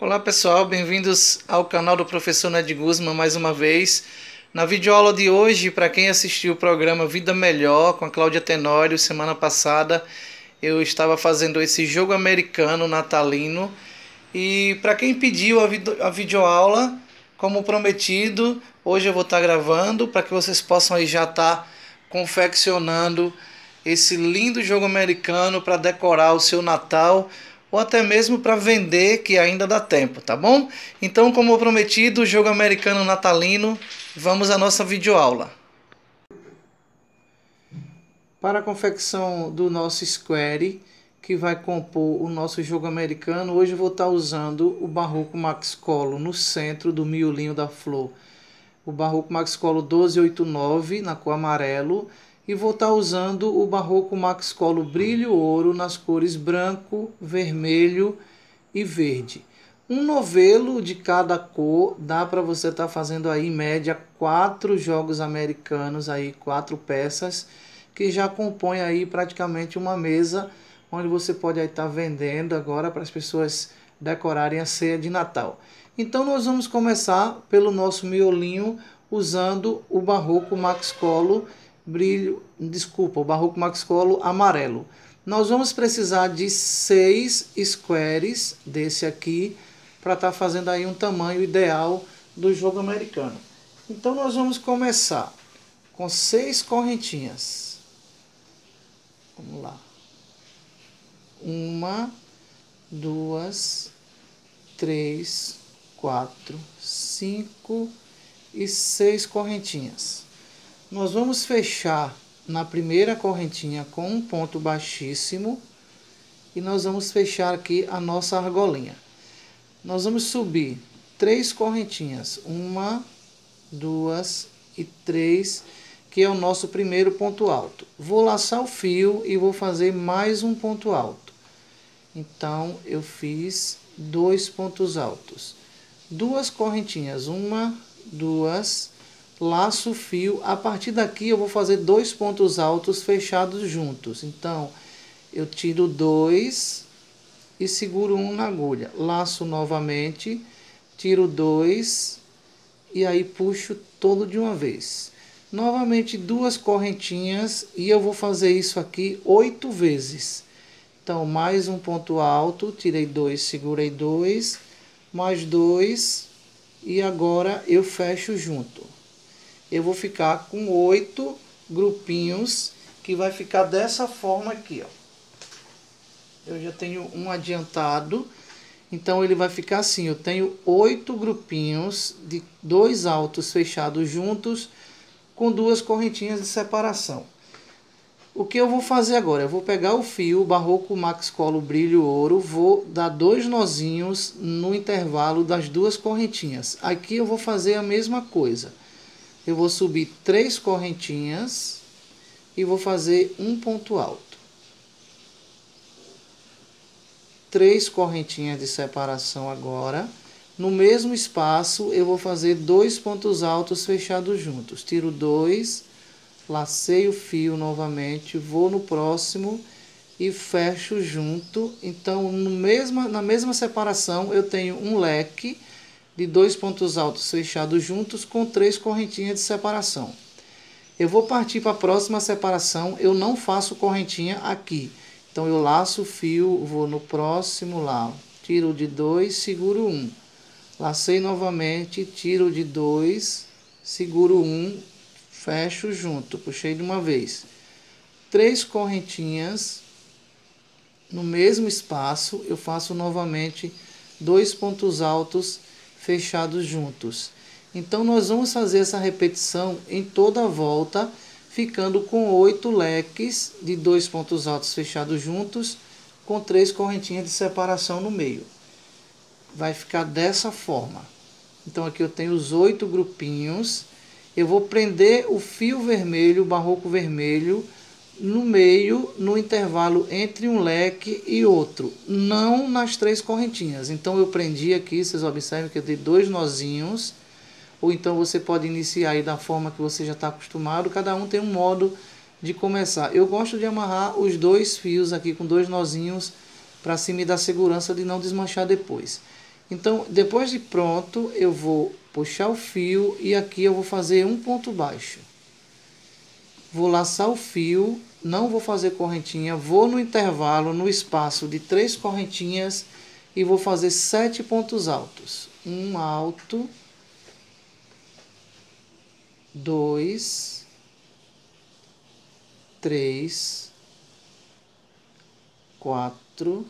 Olá pessoal, bem-vindos ao canal do professor Ned Guzman mais uma vez. Na videoaula de hoje, para quem assistiu o programa Vida Melhor com a Cláudia Tenório semana passada, eu estava fazendo esse jogo americano natalino. E para quem pediu a videoaula, como prometido, hoje eu vou estar gravando para que vocês possam aí já estar confeccionando esse lindo jogo americano para decorar o seu Natal ou até mesmo para vender, que ainda dá tempo, tá bom? Então, como prometido, o jogo americano natalino, vamos à nossa videoaula. Para a confecção do nosso square, que vai compor o nosso jogo americano, hoje eu vou estar usando o Barroco Max Colo no centro do miolinho da flor. O Barroco Max Colo 1289 na cor amarelo, e vou estar usando o Barroco Max Colo Brilho Ouro nas cores branco, vermelho e verde. Um novelo de cada cor, dá para você estar fazendo aí em média 4 jogos americanos, aí 4 peças, que já compõe aí praticamente uma mesa, onde você pode aí estar vendendo agora para as pessoas decorarem a ceia de Natal. Então nós vamos começar pelo nosso miolinho usando o Barroco Max Colo o Barroco Max Colo amarelo. Nós vamos precisar de 6 squares desse aqui para estar fazendo aí um tamanho ideal do jogo americano. Então nós vamos começar com 6 correntinhas. Vamos lá. 1, 2, 3, 4, 5 e 6 correntinhas. Nós vamos fechar na primeira correntinha com um ponto baixíssimo e nós vamos fechar aqui a nossa argolinha. Nós vamos subir 3 correntinhas, 1, 2 e 3, que é o nosso primeiro ponto alto. Vou laçar o fio e vou fazer mais um ponto alto. Então eu fiz 2 pontos altos. 2 correntinhas, 1, 2, laço o fio. A partir daqui eu vou fazer 2 pontos altos fechados juntos. Então eu tiro 2 e seguro 1 na agulha. Laço novamente, tiro 2 e aí puxo todo de uma vez. Novamente 2 correntinhas e eu vou fazer isso aqui 8 vezes. Então mais um ponto alto, tirei 2, segurei 2, mais 2 e agora eu fecho junto. Eu vou ficar com 8 grupinhos, que vai ficar dessa forma aqui, ó. Eu já tenho um adiantado, então ele vai ficar assim, eu tenho 8 grupinhos de 2 altos fechados juntos, com 2 correntinhas de separação. O que eu vou fazer agora? Eu vou pegar o fio Barroco Max Colo Brilho Ouro, vou dar 2 nozinhos no intervalo das 2 correntinhas. Aqui eu vou fazer a mesma coisa. Eu vou subir 3 correntinhas e vou fazer um ponto alto. 3 correntinhas de separação agora. No mesmo espaço, eu vou fazer 2 pontos altos fechados juntos. Tiro 2, lacei o fio novamente, vou no próximo e fecho junto. Então, na mesma separação, eu tenho um leque de 2 pontos altos fechados juntos com 3 correntinhas de separação. Eu vou partir para a próxima separação, eu não faço correntinha aqui. Então eu laço o fio, vou no próximo lá, tiro de 2, seguro 1. Lacei novamente, tiro de 2, seguro 1, fecho junto, puxei de uma vez. 3 correntinhas, no mesmo espaço, eu faço novamente 2 pontos altos fechados juntos. Então nós vamos fazer essa repetição em toda a volta, ficando com 8 leques de 2 pontos altos fechados juntos, com 3 correntinhas de separação no meio. Vai ficar dessa forma. Então aqui eu tenho os 8 grupinhos. Eu vou prender o fio vermelho, o Barroco vermelho, no meio, no intervalo entre um leque e outro, não nas 3 correntinhas. Então eu prendi aqui, vocês observem que eu dei 2 nozinhos, ou então você pode iniciar aí da forma que você já está acostumado, cada um tem um modo de começar. Eu gosto de amarrar os 2 fios aqui com 2 nozinhos, para se me dar segurança de não desmanchar depois. Então, depois de pronto, eu vou puxar o fio e aqui eu vou fazer um ponto baixo. Vou laçar o fio, não vou fazer correntinha, vou no intervalo, no espaço de 3 correntinhas e vou fazer 7 pontos altos. Um alto, 2, 3, 4,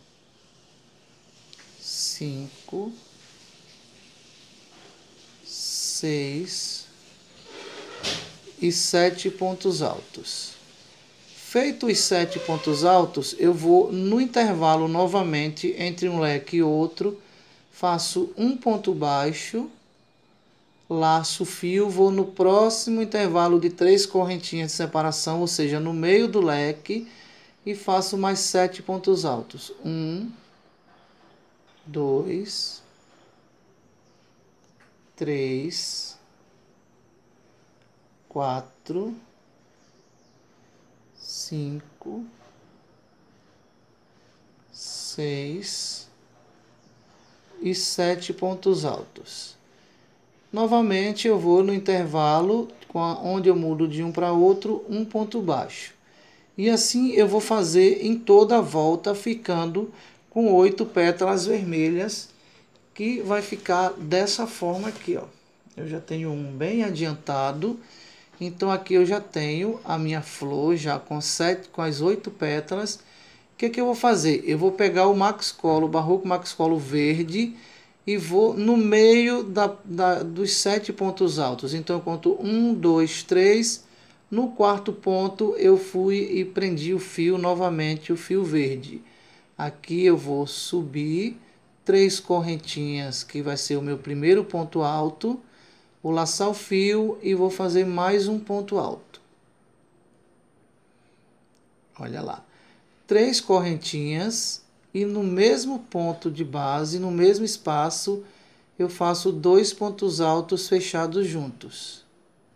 5, 6 e 7 pontos altos. Feito os 7 pontos altos, eu vou no intervalo novamente entre um leque e outro, faço um ponto baixo, laço o fio, vou no próximo intervalo de 3 correntinhas de separação, ou seja, no meio do leque, e faço mais 7 pontos altos. 1, 2, 3, 4, 5, 6 e 7 pontos altos. Novamente eu vou no intervalo, onde eu mudo de um para outro, um ponto baixo. E assim eu vou fazer em toda a volta, ficando com 8 pétalas vermelhas, que vai ficar dessa forma aqui, ó. Eu já tenho um bem adiantado, então aqui eu já tenho a minha flor já com as 8 pétalas. O que eu vou fazer? Eu vou pegar o Max Colo, o Barroco Max Colo verde, e vou no meio dos 7 pontos altos. Então eu conto 1, 2, 3. No quarto ponto eu fui e prendi o fio novamente, o fio verde. Aqui eu vou subir 3 correntinhas, que vai ser o meu primeiro ponto alto. Vou laçar o fio e vou fazer mais um ponto alto. Olha lá. 3 correntinhas. E no mesmo ponto de base, no mesmo espaço, eu faço 2 pontos altos fechados juntos.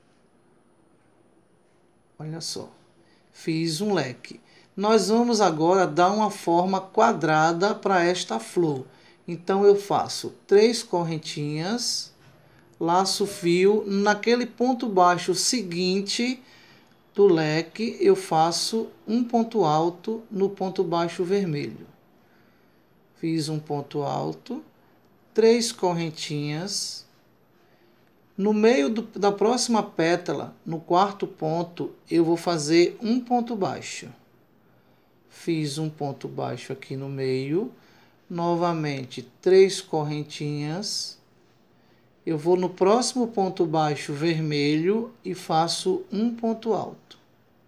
Olha só. Fiz um leque. Nós vamos agora dar uma forma quadrada para esta flor. Então, eu faço 3 correntinhas, laço o fio. Naquele ponto baixo seguinte do leque, eu faço um ponto alto no ponto baixo vermelho. Fiz um ponto alto, 3 correntinhas. No meio da próxima pétala, no quarto ponto, eu vou fazer um ponto baixo. Fiz um ponto baixo aqui no meio. Novamente, 3 correntinhas. Eu vou no próximo ponto baixo vermelho e faço um ponto alto.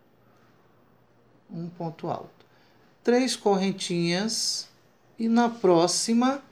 Um ponto alto. 3 correntinhas. E na próxima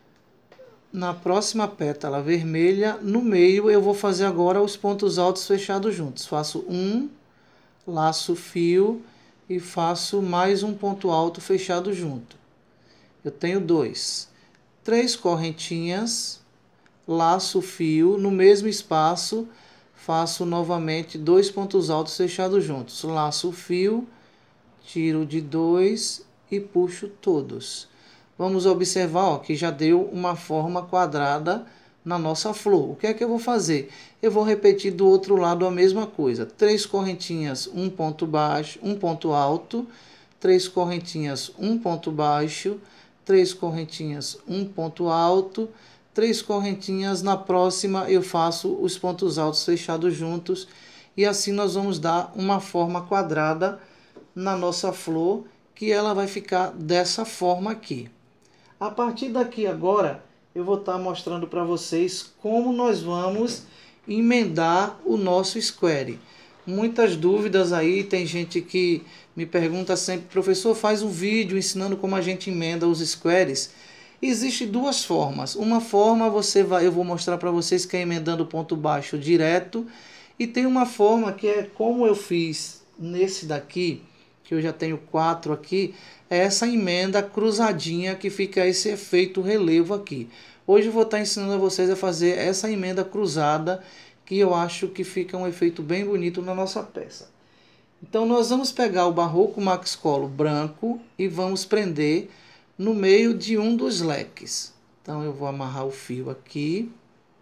pétala vermelha, no meio, eu vou fazer agora os pontos altos fechados juntos. Faço um, laço o fio e faço mais um ponto alto fechado junto. Eu tenho 2. 3 correntinhas, laço o fio, no mesmo espaço, faço novamente 2 pontos altos fechados juntos. Laço o fio, tiro de 2 e puxo todos. Vamos observar, ó, que já deu uma forma quadrada na nossa flor. O que é que eu vou fazer? Eu vou repetir do outro lado a mesma coisa. 3 correntinhas, um ponto baixo, um ponto alto. 3 correntinhas, um ponto baixo. 3 correntinhas, um ponto alto. 3 correntinhas, na próxima eu faço os pontos altos fechados juntos. E assim nós vamos dar uma forma quadrada na nossa flor, que ela vai ficar dessa forma aqui. A partir daqui agora, eu vou estar mostrando para vocês como nós vamos emendar o nosso square. Muitas dúvidas aí, tem gente que me pergunta sempre, professor, faz um vídeo ensinando como a gente emenda os squares. Existem 2 formas. Uma forma eu vou mostrar para vocês que é emendando ponto baixo direto. E tem uma forma que é como eu fiz nesse daqui, que eu já tenho 4 aqui, é essa emenda cruzadinha que fica esse efeito relevo aqui. Hoje eu vou estar ensinando a vocês a fazer essa emenda cruzada, que eu acho que fica um efeito bem bonito na nossa peça. Então nós vamos pegar o Barroco Max Colo branco e vamos prender no meio de um dos leques. Então, eu vou amarrar o fio aqui.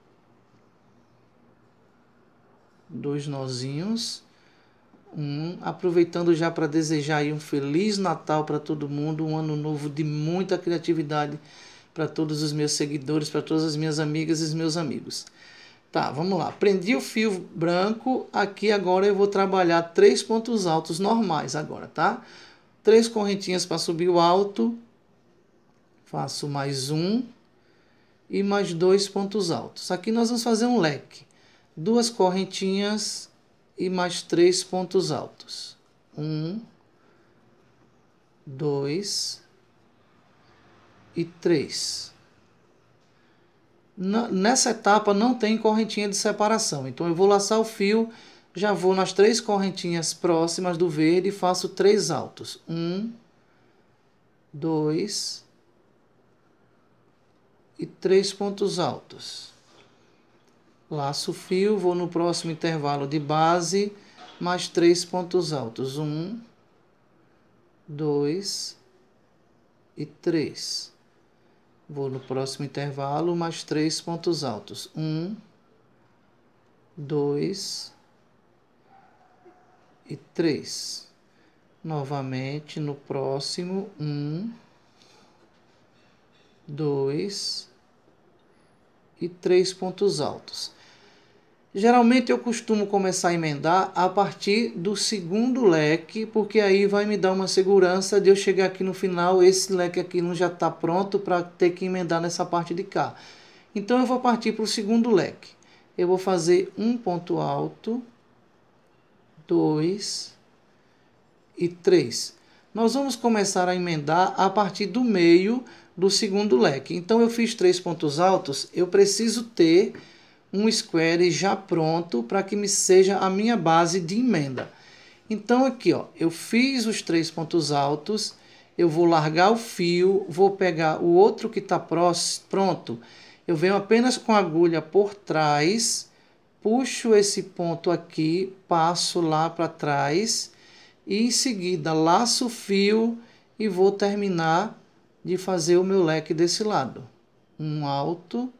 2 nozinhos. Aproveitando já para desejar aí um Feliz Natal para todo mundo, um ano novo de muita criatividade para todos os meus seguidores, para todas as minhas amigas e os meus amigos. Tá, vamos lá. Prendi o fio branco. Aqui agora eu vou trabalhar 3 pontos altos normais agora, tá? 3 correntinhas para subir o alto. Faço mais um e mais 2 pontos altos. Aqui nós vamos fazer um leque. 2 correntinhas e mais 3 pontos altos. 1, 2 e 3. Nessa etapa não tem correntinha de separação, então eu vou laçar o fio, já vou nas 3 correntinhas próximas do verde e faço 3 altos. 1, 2 e 3 pontos altos. Laço o fio, vou no próximo intervalo de base, mais 3 pontos altos. 1, 2 e 3. Vou no próximo intervalo, mais 3 pontos altos. 1, 2 e 3. Novamente no próximo, 1, 2 e 3 pontos altos. Geralmente eu costumo começar a emendar a partir do segundo leque, porque aí vai me dar uma segurança de eu chegar aqui no final, esse leque aqui não já está pronto para ter que emendar nessa parte de cá. Então eu vou partir para o segundo leque. Eu vou fazer um ponto alto, 2 e 3. Nós vamos começar a emendar a partir do meio do segundo leque. Então eu fiz 3 pontos altos, eu preciso ter um square já pronto para que me seja a minha base de emenda. Então aqui, ó, eu fiz os 3 pontos altos, eu vou largar o fio, vou pegar o outro que está pronto, eu venho apenas com a agulha por trás, puxo esse ponto aqui, passo lá para trás e em seguida laço o fio e vou terminar de fazer o meu leque desse lado. Um alto,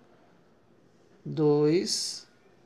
2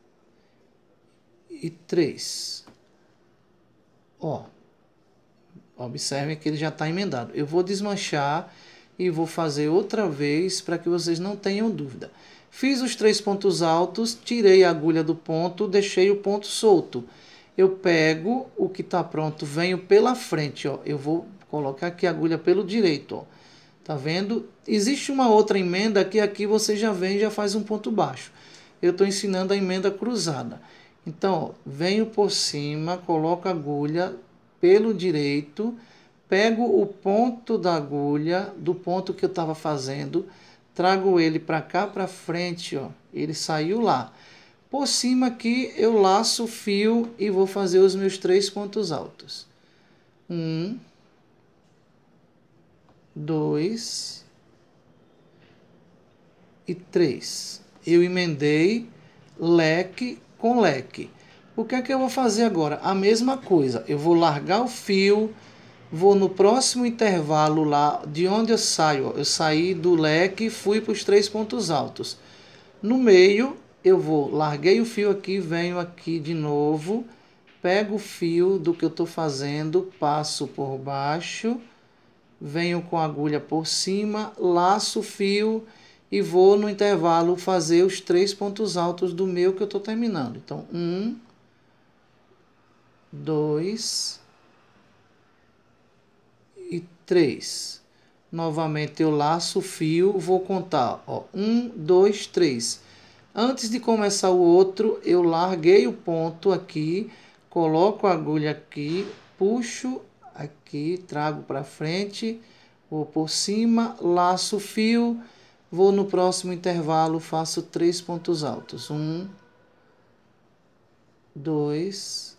e 3. Ó, observem que ele já está emendado. Eu vou desmanchar e vou fazer outra vez para que vocês não tenham dúvida. Fiz os 3 pontos altos, tirei a agulha do ponto, deixei o ponto solto. Eu pego o que está pronto, venho pela frente, ó. Eu vou colocar aqui a agulha pelo direito, ó. Tá vendo? Existe uma outra emenda que aqui você já vem e já faz um ponto baixo. Eu estou ensinando a emenda cruzada. Então, ó, venho por cima, coloco a agulha pelo direito, pego o ponto da agulha, do ponto que eu estava fazendo, trago ele para cá, para frente, ó, ele saiu lá. Por cima aqui, eu laço o fio e vou fazer os meus 3 pontos altos. 1, 2 e 3. Eu emendei leque com leque. O que é que eu vou fazer agora? A mesma coisa. Eu vou largar o fio, vou no próximo intervalo lá de onde eu saio. Eu saí do leque e fui para os 3 pontos altos. No meio, eu larguei o fio aqui, venho aqui de novo, pego o fio do que eu estou fazendo, passo por baixo, venho com a agulha por cima, laço o fio e vou no intervalo fazer os 3 pontos altos do meu que eu estou terminando. Então, 1, 2 e 3. Novamente eu laço o fio, vou contar, ó, 1, 2, 3. Antes de começar o outro, eu larguei o ponto aqui, coloco a agulha aqui, puxo aqui, trago para frente, vou por cima, laço o fio, vou no próximo intervalo, faço 3 pontos altos. 1, 2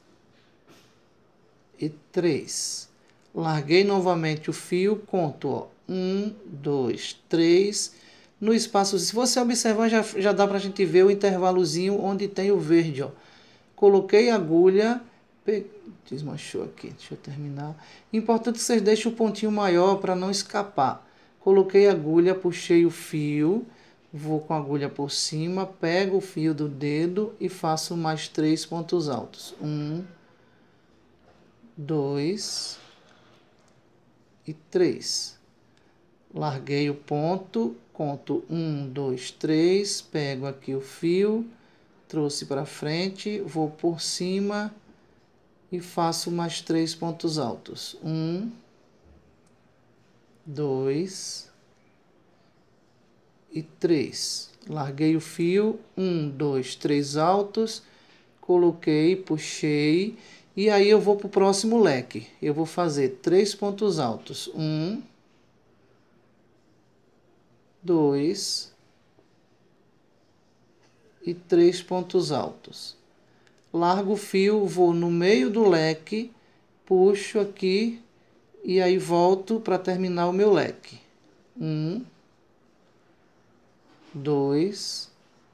e 3. Larguei novamente o fio, conto, ó, 1, 2, 3. No espaço, se você observar, já dá para a gente ver o intervalozinho onde tem o verde, ó. Coloquei a agulha, desmanchou aqui, deixa eu terminar. Importante que vocês deixem o pontinho maior para não escapar. Coloquei a agulha, puxei o fio, vou com a agulha por cima, pego o fio do dedo e faço mais 3 pontos altos. 1, 2 e 3. Larguei o ponto, conto 1, 2, 3, pego aqui o fio, trouxe para frente, vou por cima e faço mais 3 pontos altos. 1, 2 e 3. Larguei o fio, 1, 2, 3 altos, coloquei, puxei, e aí eu vou para o próximo leque. Eu vou fazer 3 pontos altos. 1, 2 e 3 pontos altos. Largo o fio, vou no meio do leque, puxo aqui e aí volto para terminar o meu leque. 1, 2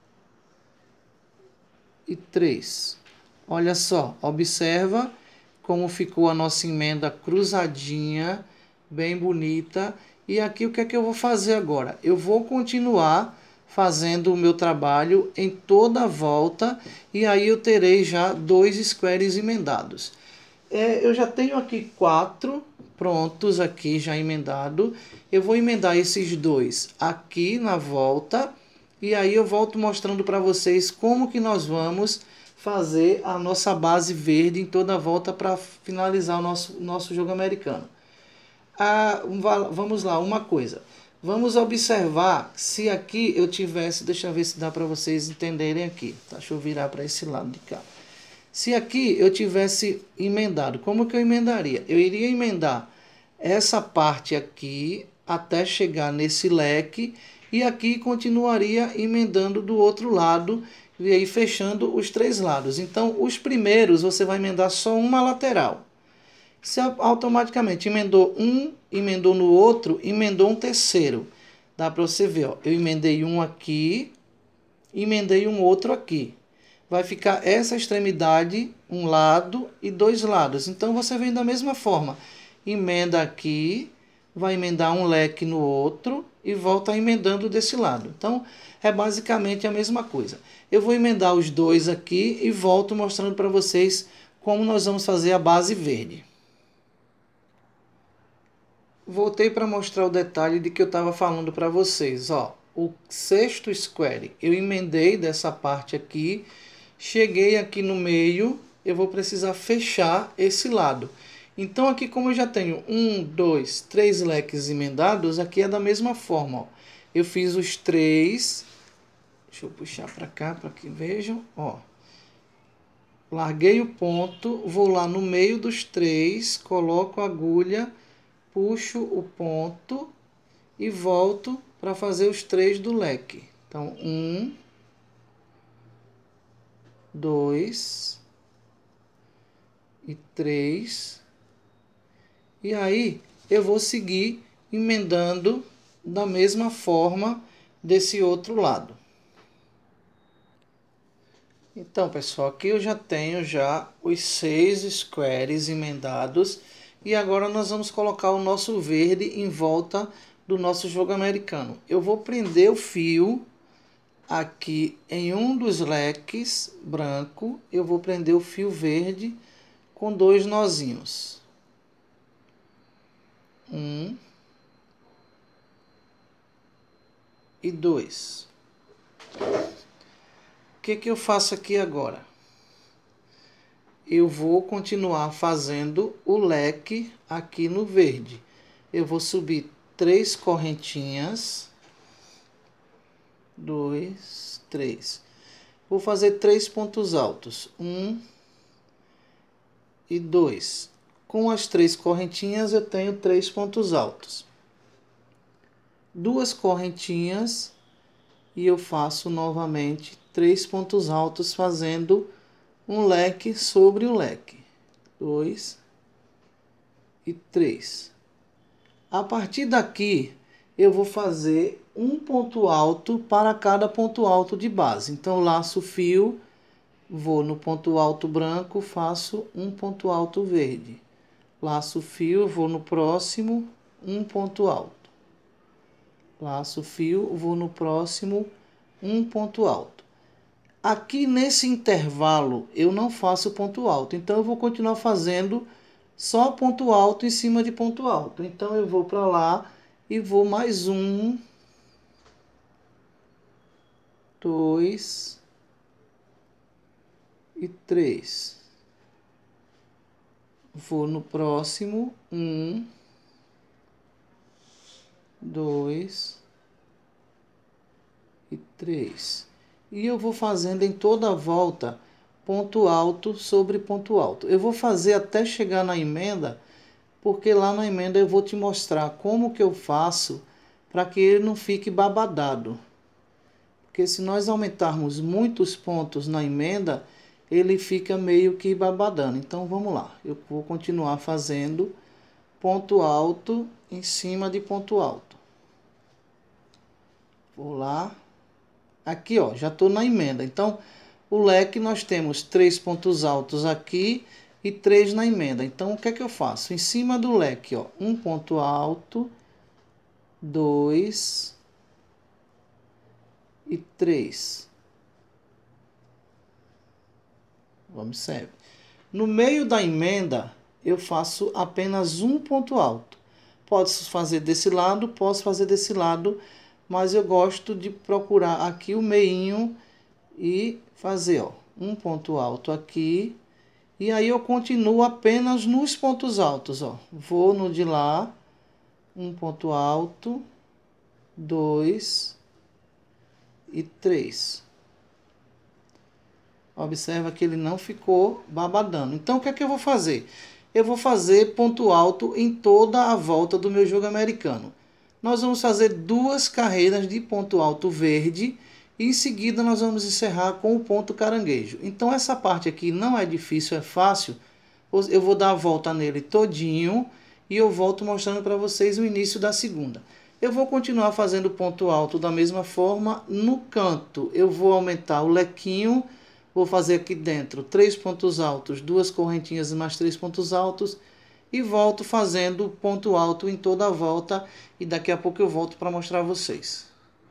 e 3. Olha só, observa como ficou a nossa emenda cruzadinha, bem bonita. E aqui o que é que eu vou fazer agora? Eu vou continuar fazendo o meu trabalho em toda a volta e aí eu terei já 2 squares emendados. Eu já tenho aqui 4 prontos aqui já emendado. Eu vou emendar esses 2 aqui na volta e aí eu volto mostrando para vocês como que nós vamos fazer a nossa base verde em toda a volta para finalizar o nosso jogo americano. Vamos lá, uma coisa. Vamos observar se aqui eu tivesse... Deixa eu ver se dá para vocês entenderem aqui. Tá? Deixa eu virar para esse lado de cá. Se aqui eu tivesse emendado, como que eu emendaria? Eu iria emendar essa parte aqui até chegar nesse leque e aqui continuaria emendando do outro lado e aí fechando os 3 lados. Então, os primeiros você vai emendar só uma lateral. Se automaticamente emendou um, emendou no outro, emendou um terceiro. Dá para você ver, ó. Eu emendei um aqui, emendei um outro aqui. Vai ficar essa extremidade, um lado e 2 lados. Então, você vem da mesma forma. Emenda aqui, vai emendar um leque no outro e volta emendando desse lado. Então, é basicamente a mesma coisa. Eu vou emendar os 2 aqui e volto mostrando para vocês como nós vamos fazer a base verde. Voltei para mostrar o detalhe de que eu estava falando para vocês. Ó, o 6º square, eu emendei dessa parte aqui, cheguei aqui no meio, eu vou precisar fechar esse lado. Então aqui como eu já tenho 1, 2, 3 leques emendados, aqui é da mesma forma. Ó. Eu fiz os 3, deixa eu puxar para cá para que vejam. Ó. Larguei o ponto, vou lá no meio dos 3, coloco a agulha, puxo o ponto e volto para fazer os 3 do leque. Então, 1, 2 e 3. E aí, eu vou seguir emendando da mesma forma desse outro lado. Então, pessoal, aqui eu já tenho os 6 squares emendados. E agora nós vamos colocar o nosso verde em volta do nosso jogo americano. Eu vou prender o fio aqui em um dos leques branco. Eu vou prender o fio verde com 2 nozinhos. 1 e 2. O que eu faço aqui agora? Eu vou continuar fazendo o leque aqui no verde. Eu vou subir 3 correntinhas. 2, 3. Vou fazer 3 pontos altos. 1 e 2. Com as 3 correntinhas eu tenho 3 pontos altos. 2 correntinhas e eu faço novamente 3 pontos altos fazendo um leque sobre o leque. 2 e 3. A partir daqui, eu vou fazer um ponto alto para cada ponto alto de base. Então, laço o fio, vou no ponto alto branco, faço um ponto alto verde. Laço o fio, vou no próximo, um ponto alto. Laço o fio, vou no próximo, um ponto alto. Aqui nesse intervalo eu não faço ponto alto, então eu vou continuar fazendo só ponto alto em cima de ponto alto. Então eu vou para lá e vou mais um, dois e três. Vou no próximo, um, dois e três. E eu vou fazendo em toda a volta ponto alto sobre ponto alto. Eu vou fazer até chegar na emenda, porque lá na emenda eu vou te mostrar como que eu faço para que ele não fique babadado. Porque se nós aumentarmos muitos pontos na emenda, ele fica meio que babadando. Então vamos lá, eu vou continuar fazendo ponto alto em cima de ponto alto. Vou lá. Aqui, ó, já estou na emenda. Então, o leque nós temos 3 pontos altos aqui e 3 na emenda. Então, o que é que eu faço? Em cima do leque, ó, um ponto alto, 2 e 3. Observe. No meio da emenda, eu faço apenas um ponto alto. Posso fazer desse lado, posso fazer desse lado, mas eu gosto de procurar aqui o meinho e fazer, ó, um ponto alto aqui. E aí eu continuo apenas nos pontos altos, ó. Vou no de lá, um ponto alto, 2 e 3. Observa que ele não ficou babadando. Então, o que é que eu vou fazer? Eu vou fazer ponto alto em toda a volta do meu jogo americano. Nós vamos fazer 2 carreiras de ponto alto verde e em seguida nós vamos encerrar com o ponto caranguejo. Então, essa parte aqui não é difícil, é fácil. Eu vou dar a volta nele todinho e eu volto mostrando para vocês o início da segunda. Eu vou continuar fazendo ponto alto da mesma forma. No canto, eu vou aumentar o lequinho. Vou fazer aqui dentro 3 pontos altos, 2 correntinhas mais 3 pontos altos. E volto fazendo ponto alto em toda a volta. E daqui a pouco eu volto para mostrar a vocês.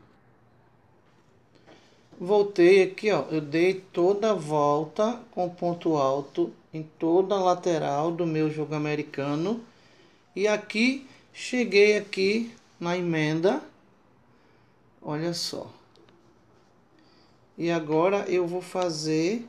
Voltei aqui, ó. Eu dei toda a volta com ponto alto em toda a lateral do meu jogo americano. E aqui, cheguei aqui na emenda. Olha só. E agora eu vou fazer...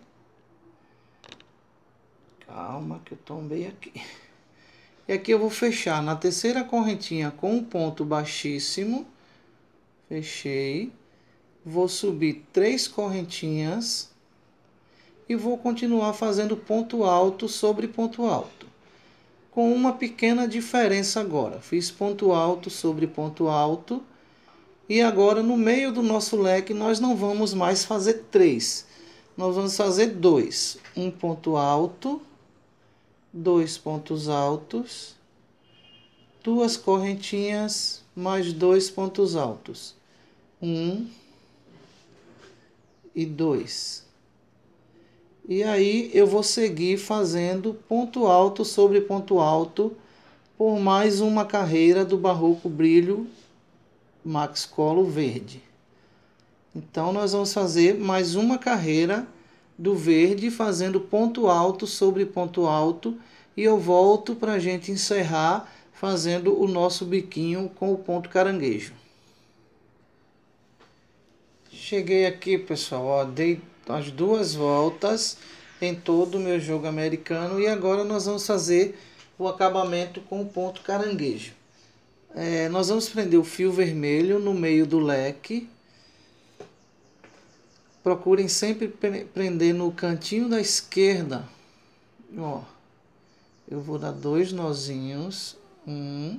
Calma que eu tombei aqui. E aqui eu vou fechar na terceira correntinha com um ponto baixíssimo. Fechei. Vou subir 3 correntinhas. E vou continuar fazendo ponto alto sobre ponto alto. Com uma pequena diferença agora. Fiz ponto alto sobre ponto alto. E agora, no meio do nosso leque, nós não vamos mais fazer 3. Nós vamos fazer 2. Um ponto alto, 2 pontos altos, 2 correntinhas, mais 2 pontos altos. 1 e 2. E aí, eu vou seguir fazendo ponto alto sobre ponto alto por mais uma carreira do Barroco Brilho Max Colo verde. Então, nós vamos fazer mais uma carreira do verde, fazendo ponto alto sobre ponto alto. E eu volto para a gente encerrar fazendo o nosso biquinho com o ponto caranguejo. Cheguei aqui, pessoal, ó, dei as 2 voltas em todo o meu jogo americano. E agora nós vamos fazer o acabamento com o ponto caranguejo. Nós vamos prender o fio vermelho no meio do leque. Procurem sempre prender no cantinho da esquerda. Ó, eu vou dar 2 nozinhos. 1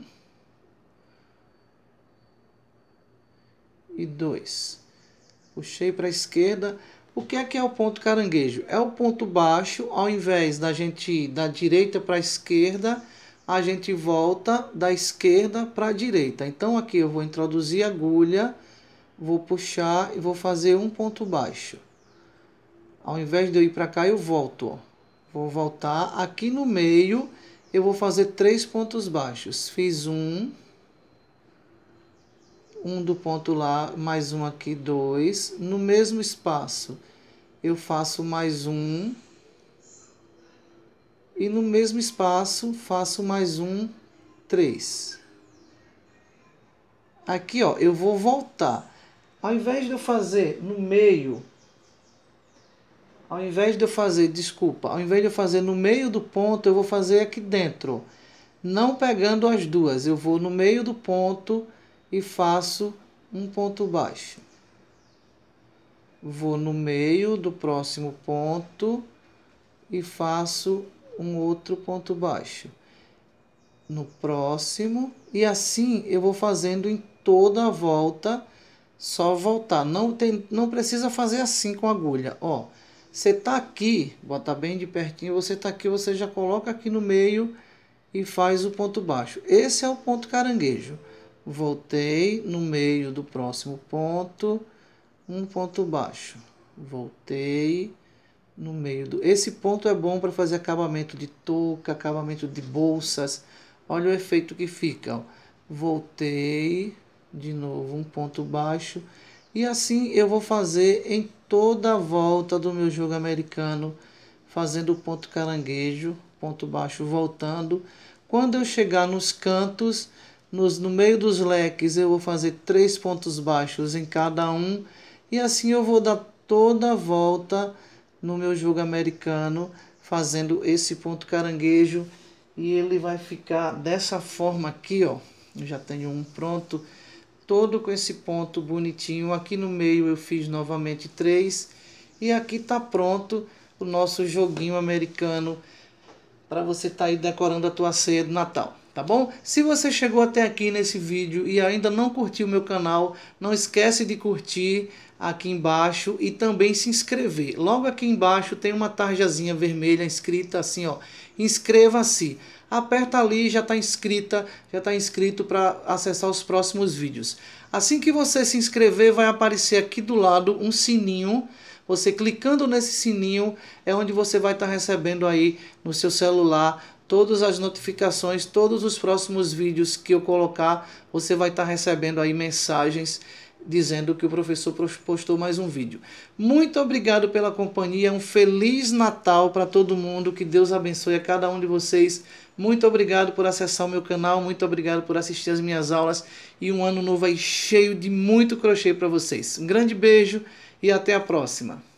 e 2. Puxei para a esquerda. O que é o ponto caranguejo? É o ponto baixo, ao invés da gente ir da direita para a esquerda, a gente volta da esquerda para a direita. Então, aqui eu vou introduzir a agulha, vou puxar e vou fazer um ponto baixo. Ao invés de eu ir para cá, eu volto, ó. Vou voltar. Aqui no meio, eu vou fazer 3 pontos baixos. Fiz 1, um do ponto lá, mais um aqui, 2. No mesmo espaço, eu faço mais um. E no mesmo espaço, faço mais um, 3. Aqui, ó, eu vou voltar. Ao invés de eu fazer no meio, ao invés de eu fazer no meio do ponto, eu vou fazer aqui dentro. Não pegando as duas, eu vou no meio do ponto e faço um ponto baixo. Vou no meio do próximo ponto e faço um outro ponto baixo. No próximo, e assim eu vou fazendo em toda a volta, só voltar. Não precisa fazer assim com a agulha, ó. Você tá aqui, bota bem de pertinho, você tá aqui, você já coloca aqui no meio e faz o ponto baixo. Esse é o ponto caranguejo. Voltei no meio do próximo ponto, um ponto baixo. Voltei no meio do... Esse ponto é bom para fazer acabamento de touca, acabamento de bolsas. Olha o efeito que fica, ó. Voltei de novo, um ponto baixo. E assim eu vou fazer em toda a volta do meu jogo americano, fazendo o ponto caranguejo, ponto baixo, voltando. Quando eu chegar nos cantos, no meio dos leques, eu vou fazer 3 pontos baixos em cada um. E assim eu vou dar toda a volta no meu jogo americano, fazendo esse ponto caranguejo. E ele vai ficar dessa forma aqui, ó. Eu já tenho um pronto, todo com esse ponto bonitinho. Aqui no meio eu fiz novamente 3. E aqui tá pronto o nosso joguinho americano para você estar aí decorando a tua ceia de Natal, tá bom? Se você chegou até aqui nesse vídeo e ainda não curtiu o meu canal, não esquece de curtir aqui embaixo e também se inscrever. Logo aqui embaixo tem uma tarjazinha vermelha escrita assim, ó, inscreva-se. Aperta ali, já está inscrito para acessar os próximos vídeos. Assim que você se inscrever, vai aparecer aqui do lado um sininho. Você clicando nesse sininho é onde você vai estar recebendo aí no seu celular todas as notificações, todos os próximos vídeos que eu colocar, você vai estar recebendo aí mensagens dizendo que o professor postou mais um vídeo. Muito obrigado pela companhia, um Feliz Natal para todo mundo, que Deus abençoe a cada um de vocês. Muito obrigado por acessar o meu canal, muito obrigado por assistir as minhas aulas e um ano novo aí cheio de muito crochê para vocês. Um grande beijo e até a próxima.